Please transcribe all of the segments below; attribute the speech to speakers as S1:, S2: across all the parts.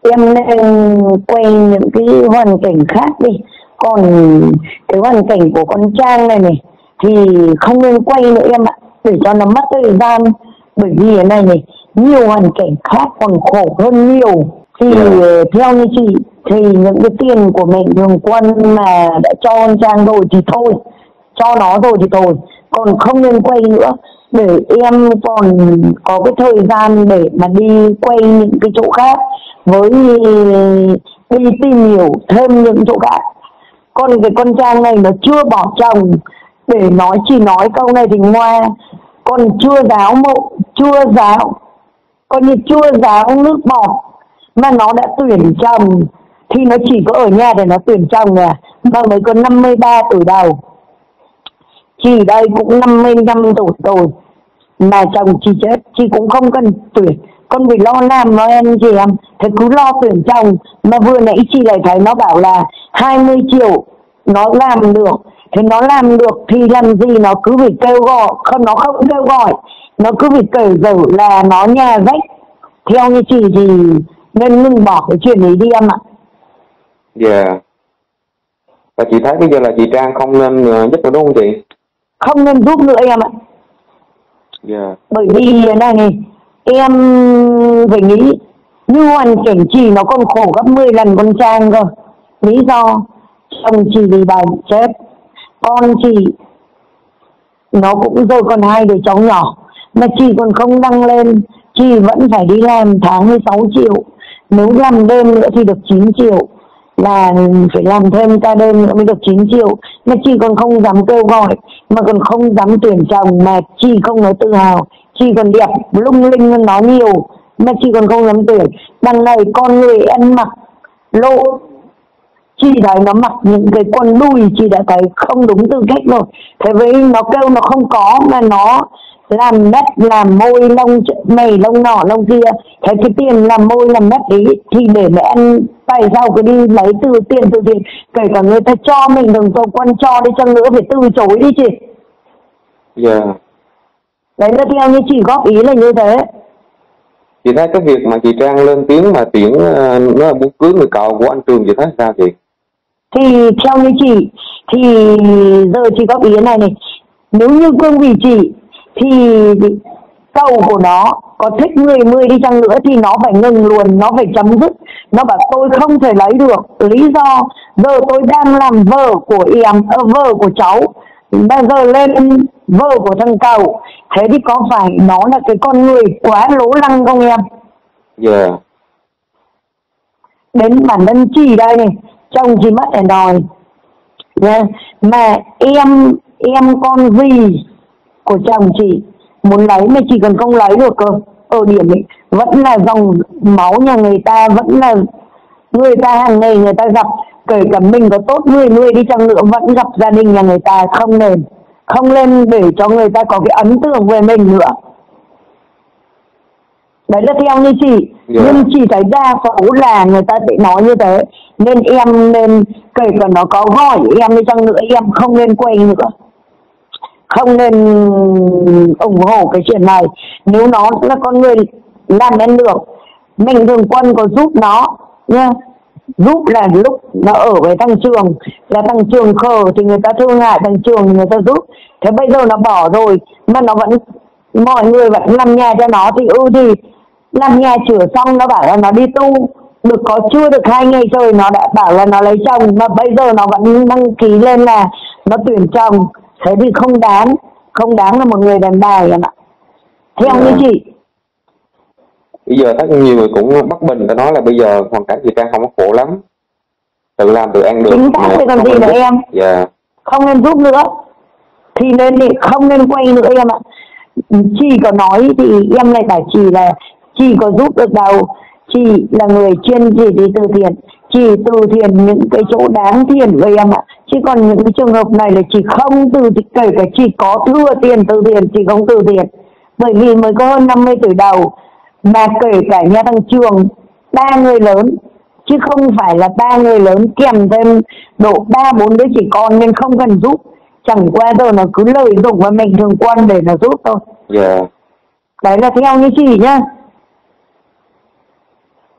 S1: em nên quay những cái hoàn cảnh khác đi. Còn cái hoàn cảnh của con Trang này này thì không nên quay nữa em ạ, để cho nó mất thời gian. Bởi vì cái này này, nhiều hoàn cảnh khác còn khổ hơn nhiều. Thì theo như chị thì những cái tiền của mẹ Thường Quân mà đã cho con Trang rồi thì thôi, cho nó rồi thì thôi, còn không nên quay nữa, để em còn có cái thời gian để mà đi quay những cái chỗ khác, với đi tìm hiểu thêm những chỗ khác. Còn cái con Trang này nó chưa bỏ chồng, để nói chỉ nói câu này thì ngoa, còn chưa giáo mộ, chưa giáo, coi như chưa giáo nước bọt mà nó đã tuyển chồng, thì nó chỉ có ở nhà để nó tuyển chồng à. Mà mới có 53 tuổi đầu, chị đây cũng 55 tuổi rồi mà chồng chị chết, chị cũng không cần tuyển, con vì lo làm nó em chị em, thế cứ lo tuyển chồng. Mà vừa nãy chị lại thấy nó bảo là 20 triệu nó làm được, thế nó làm được thì làm gì nó cứ phải kêu gọi, không nó không kêu gọi, nó cứ phải kể dở là nó nhà rách. Theo như chị thì nên ngừng bỏ cái chuyện ấy đi em ạ.
S2: Dạ. Và chị thấy bây giờ là chị Trang không nên giúp nữa đúng không chị?
S1: Không nên giúp nữa em ạ.
S2: Dạ.
S1: Bởi vì này em phải nghĩ như hoàn cảnh chị nó còn khổ gấp 10 lần con Trang cơ. Lý do chồng chị bị bệnh chết, con chị nó cũng rồi còn 2 đứa cháu nhỏ, mà chị còn không đăng lên, chị vẫn phải đi làm tháng 16 triệu, nếu làm đêm nữa thì được 9 triệu, là phải làm thêm ca đêm nữa mới được 9 triệu. Mà chị còn không dám kêu gọi, mà còn không dám tuyển chồng, mà chị không nói tự hào, chị còn đẹp lung linh hơn nó nhiều, mà chị còn không dám tuyển. Đằng này con người ăn mặc lộ, chị thấy nó mặc những cái quần đùi, chị đã thấy không đúng tư cách rồi. Thế với nó kêu nó không có, mà nó làm nét, làm môi lông mày lông nọ lông kia, thế cái tiền làm môi làm nét ấy thì để mẹ ăn, tại sao cứ đi lấy từ tiền, kể cả người ta cho mình Thường Quân cho đi chăng nữa phải từ chối đi chị.
S2: Dạ.
S1: Đấy là theo như chị góp ý là như thế.
S2: Chị thấy cái việc mà chị Trang lên tiếng mà tuyển nó muốn cưới người cậu của anh Trường, chị thấy sao chị?
S1: Thì theo như chị thì giờ chị góp ý này này, nếu như cương vị chị thì cậu của nó có thích người đi chăng nữa thì nó phải ngừng luôn, nó phải chấm dứt. Nó bảo tôi không thể lấy được, lý do giờ tôi đang làm vợ của em, vợ của cháu, bây giờ lên vợ của thằng cậu, thế thì có phải nó là cái con người quá lố lăng không em?
S2: Dạ.
S1: Đến bản thân chị đây này, chồng chị mất để đòi nha, mà em con gì của chồng chị muốn lấy mà chị còn không lấy được cơ. Ở điểm ấy vẫn là dòng máu nhà người ta, vẫn là người ta hàng ngày người ta gặp, kể cả mình có tốt người đi chăng nữa vẫn gặp gia đình nhà người ta. Không nên để cho người ta có cái ấn tượng về mình nữa. Đấy là theo như chị. Nhưng chị thấy đa số là người ta sẽ nói như thế, nên em nên kể cả nó có gọi em đi chăng nữa em không nên quay nữa, không nên ủng hộ cái chuyện này. Nếu nó là con người làm nên được, mình Thường Quân có giúp nó nha, giúp là lúc nó ở với thằng Trường, là thằng Trường khờ thì người ta thương hại thằng Trường, người ta giúp. Thế bây giờ nó bỏ rồi mà nó vẫn, mọi người vẫn làm nhà cho nó thì thì làm nhà chữa xong nó bảo là nó đi tu được, có chưa được 2 ngày trời nó đã bảo là nó lấy chồng, mà bây giờ nó vẫn đăng ký lên là nó tuyển chồng. Thế thì không đáng là một người đàn bà em ạ, theo như chị.
S2: Bây giờ thấy nhiều người cũng bất bình, ta nói là bây giờ hoàn cảnh chị Trang không có khổ lắm, tự làm tự ăn được.
S1: Chính xác thì còn gì nữa em.
S2: Dạ.
S1: Không nên giúp nữa thì không nên quay nữa em ạ. Chị có nói thì em lại bảo chị là chị có giúp được đâu, chị là người chuyên chỉ đi từ thiện, chị từ thiện những cái chỗ đáng tiền với em ạ. Chứ còn những cái trường hợp này là chị không kể cả chị có thừa tiền từ thiện chị không từ thiện, bởi vì mới có hơn 50 tuổi đầu, mà kể cả nhà thằng Trường 3 người lớn chứ không phải là 3 người lớn kèm thêm độ 3-4 đứa trẻ con, nên không cần giúp. Chẳng qua rồi nó cứ lợi dụng vào mình Thường Quân để nó giúp thôi.
S2: Dạ.
S1: Đấy là theo như chị nhá.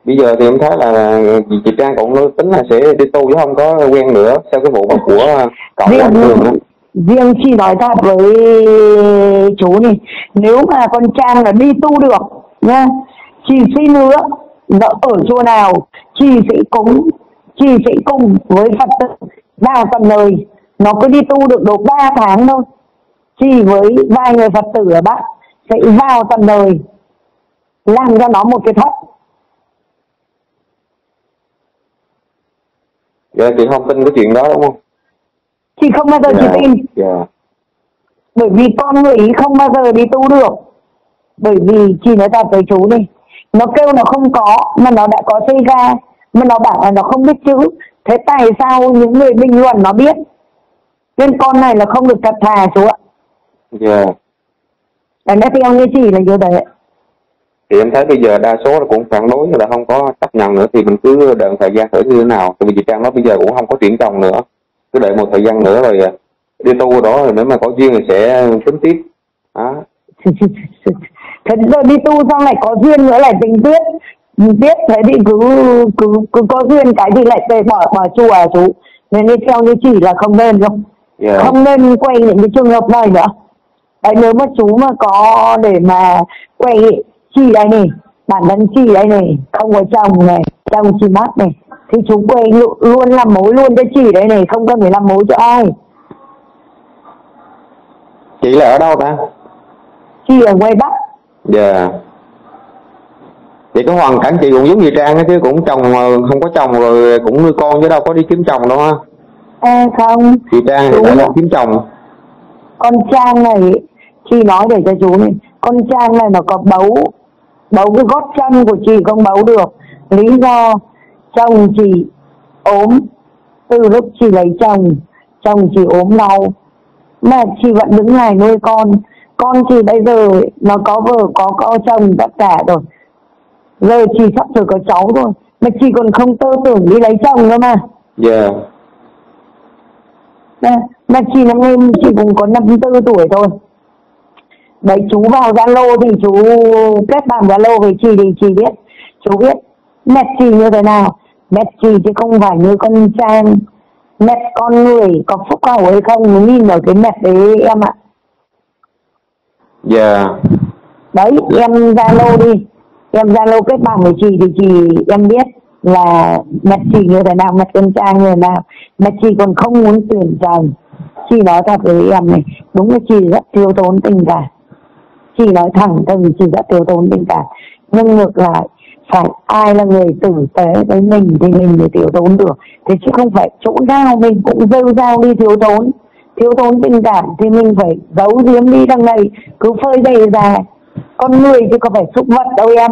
S2: Bây giờ thì em thấy là chị Trang cũng tính là sẽ đi tu chứ không có quen nữa sau cái vụ mà của cậu
S1: riêng
S2: Lan Hương đó.
S1: riêng chị nói thật với chú này, nếu mà con Trang là đi tu được nha, chị xin nữa nó ở chùa nào chị sẽ cùng với Phật tử vào tận nơi, nó cứ đi tu được độ 3 tháng thôi, chị với vài người Phật tử ở Bắc sẽ vào tận nơi làm cho nó một cái thất.
S2: Dạ chị không tin cái chuyện đó đúng không?
S1: Chị không bao giờ chị tin.
S2: Dạ.
S1: Bởi vì con người ý không bao giờ đi tu được. Bởi vì chị nói thật với chú này, nó kêu nó không có mà nó đã có xây ra, mà nó bảo là nó không biết chữ. Thế tại sao những người bình luận nó biết? Nên con này là không được thật thà chú ạ.
S2: Dạ.
S1: Nó theo như chị là như thế.
S2: Thì em thấy bây giờ đa số là cũng phản đối là không có chấp nhận nữa, thì mình cứ đợi thời gian thử như thế nào. Tại vì chị Trang nói bây giờ cũng không có triển chồng nữa, cứ đợi một thời gian nữa rồi đi tu đó, rồi nếu mà có duyên thì sẽ tính tiếp đó.
S1: Thế giờ đi tu xong lại có duyên nữa lại tính tiếp thế thì cứ có duyên cái thì lại về bỏ chùa à chú. Nên theo như chỉ là không nên không.
S2: Yeah.
S1: Không nên quay những cái trường hợp này nữa. Đấy, nếu mà chú mà có để mà quay chị đây này, bản thân chị đây này, không có chồng này, chồng chị mất này, thì chú quay luôn làm mối luôn cho chị đấy này, không cần phải làm mối cho ai.
S2: Chị là ở đâu ta?
S1: Chị ở ngoài Bắc.
S2: Dạ. Vậy có hoàn cảnh chị cũng giống như Trang ấy chứ, cũng chồng không có chồng rồi cũng nuôi con chứ đâu có đi kiếm chồng đâu ha.
S1: Không.
S2: Chị Trang thì phải kiếm chồng.
S1: Con Trang này, chị nói để cho chú này, con Trang này nó có bấu cái gót chân của chị không bấu được. Lý do chồng chị ốm, từ lúc chị lấy chồng chị ốm đau, mà chị vẫn đứng lại nuôi con. Con chị bây giờ nó có vợ, có chồng tất cả rồi. Giờ chị sắp sửa có cháu rồi, mà chị còn không tư tưởng đi lấy chồng nữa mà.
S2: Dạ.
S1: Mà chị năm nay chị cũng có 54 tuổi thôi. Đấy, chú vào Zalo thì chú kết bạn Zalo với chị thì chị biết. Chú biết mẹ chị như thế nào. Mẹ chị chứ không phải như con Trang. Mẹ con người có phúc hậu hay không, nhìn ở cái mẹ đấy em ạ.
S2: Dạ.
S1: Đấy, em Zalo đi. Em Zalo kết bạn với chị thì em biết là mẹ chị như thế nào, mẹ con Trang như thế nào. Mẹ chị còn không muốn tuyển chồng. Chị nói thật với em này, đúng là chị rất thiếu thốn tình cảm. Chị nói thẳng rằng chị rất thiếu thốn tình cảm. Nhưng ngược lại, phải ai là người tử tế với mình thì mình mới thiếu thốn được. Thế chứ không phải chỗ nào mình cũng rêu rao đi thiếu thốn tình cảm thì mình phải giấu giếm đi đằng này, cứ phơi bày ra. Con người chứ có phải súc vật đâu em.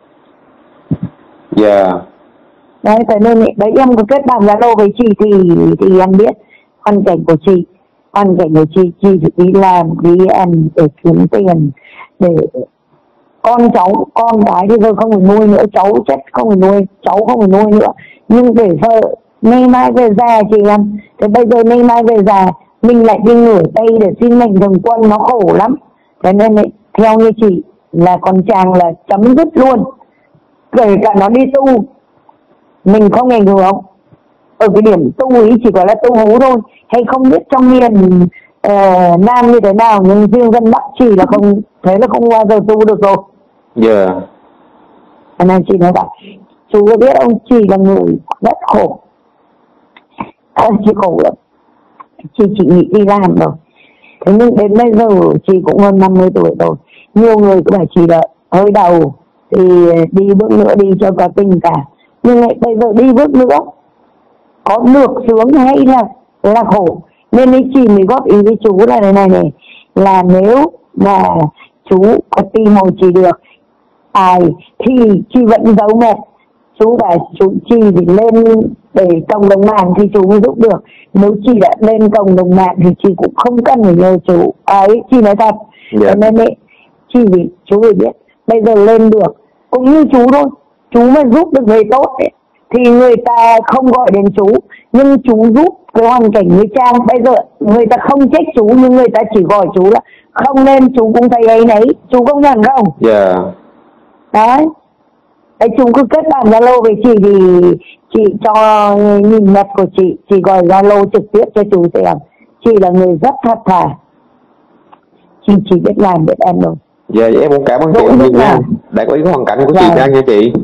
S2: Dạ.
S1: Đấy, thế nên đấy em có kết bạn Zalo với chị thì em biết hoàn cảnh của chị. Hoàn cảnh của chị đi làm, đi ăn để kiếm tiền, để con cháu, con cái thì giờ không phải nuôi nữa, cháu chết không phải nuôi, cháu không phải nuôi nữa. Nhưng để vợ nay mai về già chị em, thế bây giờ nay mai về già mình lại đi ngửa tay để xin mệnh thường quân, nó khổ lắm. Thế nên ấy, theo như chị là con Trang là chấm dứt luôn, kể cả nó đi tu mình không ảnh hưởng. Ở cái điểm tu ý chỉ có là tu hú thôi, hay không biết trong miền Nam như thế nào, nhưng riêng dân Bắc chỉ là không, thế là không bao giờ tu được rồi.
S2: Dạ.
S1: Nên chị nói vậy, chú có biết ông, chị là người rất khổ. Chị khổ lắm, chị chỉ nghĩ đi làm rồi. Thế nhưng đến bây giờ chị cũng hơn 50 tuổi rồi. Nhiều người cũng phải chỉ đợi hơi đầu thì đi bước nữa đi cho có tình cảm. Nhưng lại bây giờ đi bước nữa có được sướng hay là khổ. Nên ý chị mới góp ý với chú là này này, là nếu mà chú có tìm hồi chị được ai thì chị vẫn giấu mẹ. Chú bảo chị thì lên để cộng đồng mạng thì chú mới giúp được. Nếu chị đã lên cộng đồng mạng thì chị cũng không cần phải nhờ chú ấy, chị nói thật.
S2: Yeah.
S1: Nên ấy, chú phải biết bây giờ lên được cũng như chú thôi. Chú mà giúp được người tốt ấy, thì người ta không gọi đến chú. Nhưng chú giúp cái hoàn cảnh như Trang, bây giờ người ta không trách chú nhưng người ta chỉ gọi chú là không nên, chú cũng thấy ấy nấy, chú công nhận không?
S2: Dạ.
S1: Đấy. Ấy chúng cứ kết bạn Zalo với chị thì chị cho nhìn mặt của chị gọi Zalo trực tiếp cho chú xem. Chị là người rất thật thà, chị chỉ biết làm biết em rồi.
S2: Dạ em cũng cảm ơn chị
S1: Dũng
S2: nhiều
S1: biết
S2: nha,
S1: làm.
S2: đã có ý có hoàn cảnh của chị
S1: Dạ.
S2: Trang nha chị.